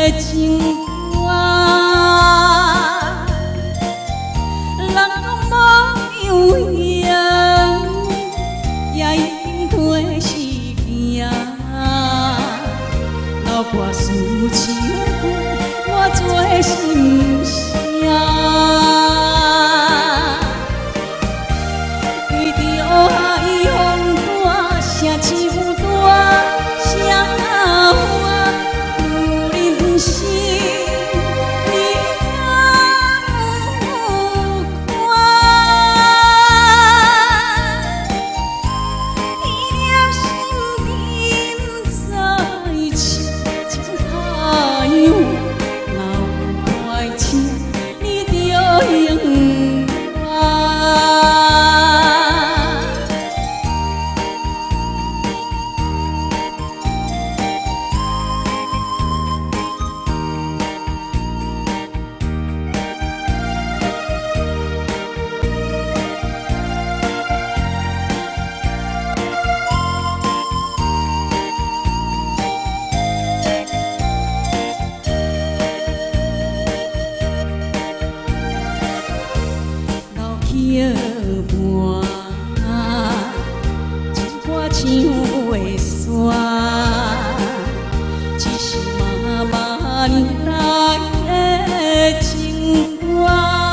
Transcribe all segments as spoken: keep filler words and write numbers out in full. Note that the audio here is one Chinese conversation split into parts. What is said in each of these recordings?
情歌，人拢无有影，也已褪时行。老歌思情歌，我做心声。 一半，唱袂煞，只是妈妈年代的情歌。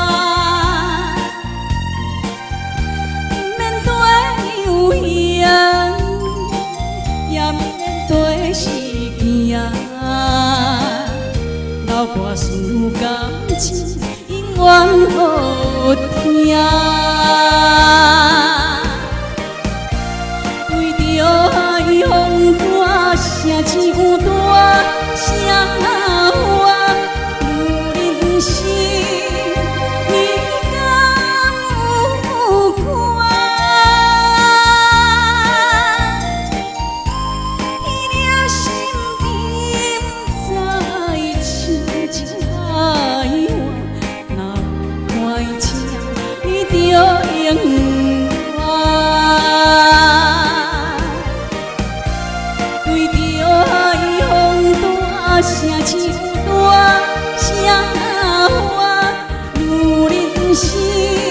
免对有影，也免对时行。老歌思感情，永远好听。 风大，声真大，声我有人生，你敢有看？彼了心沉在深情海岸，若开枪，你就用。 声真大，声我有人生。